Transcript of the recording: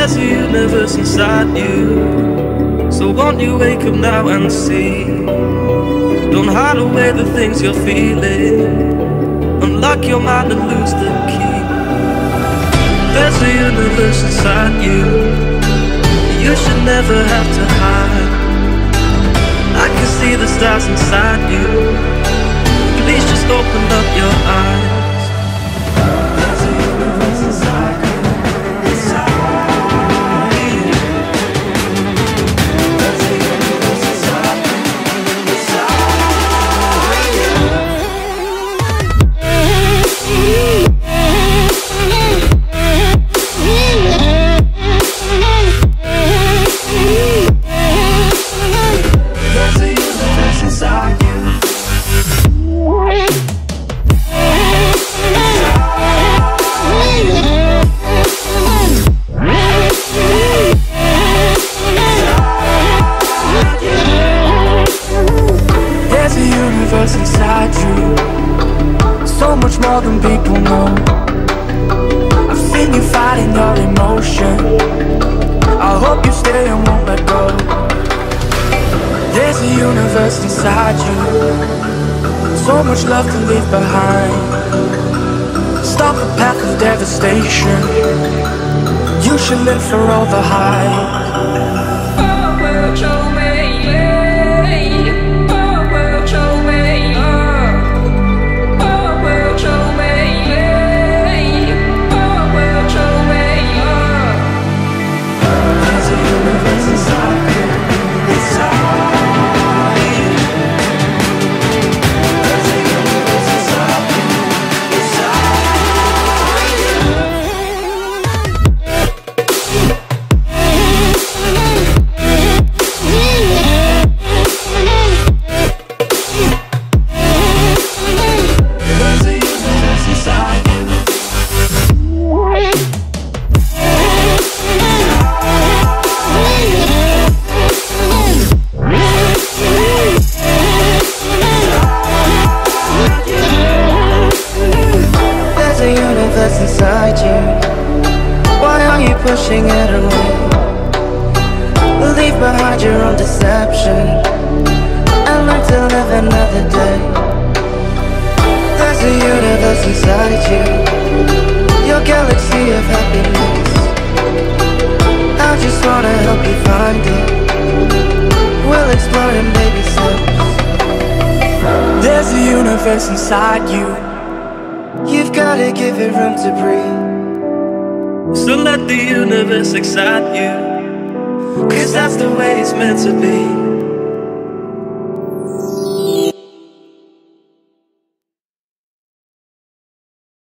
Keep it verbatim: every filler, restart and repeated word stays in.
There's a universe inside you, so won't you wake up now and see? Don't hide away the things you're feeling. Unlock your mind and lose the key. There's a universe inside you, you should never have to hide. I can see the stars inside you, please just open up your eyes. There's a universe inside you, inside you. There's a universe inside you, inside you. There's a universe inside you. There's a universe inside you, so much more than people know. I've seen you fighting your emotion, I hope you stay and won't let go. There's a universe inside you, so much love to leave behind. Stop the path of devastation, you should live for all the hype. Inside you, why are you pushing it away? Leave behind your own deception and learn to live another day. There's a universe inside you, your galaxy of happiness. I just wanna help you find it, we'll explore in baby steps. There's a universe inside you, you've gotta give it room to breathe. So let the universe excite you, cause that's the way it's meant to be.